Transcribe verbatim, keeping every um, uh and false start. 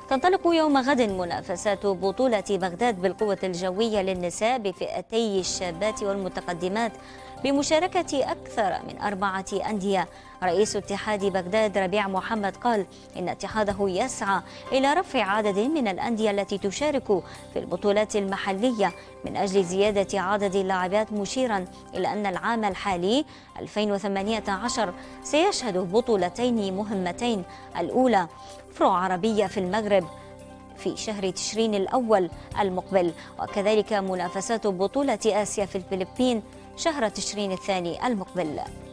تنطلق يوم غد منافسات بطولة بغداد بالقوة الجوية للنساء بفئتي الشابات والمتقدمات بمشاركة أكثر من أربعة أندية. رئيس اتحاد بغداد ربيع محمد قال إن اتحاده يسعى إلى رفع عدد من الأندية التي تشارك في البطولات المحلية من أجل زيادة عدد اللاعبات، مشيرا إلى أن العام الحالي ألفين وثمانية عشر سيشهد بطولتين مهمتين: الأولى فروع عربية في المغرب في شهر تشرين الأول المقبل، وكذلك منافسات بطولة آسيا في الفلبين شهر تشرين الثاني المقبل.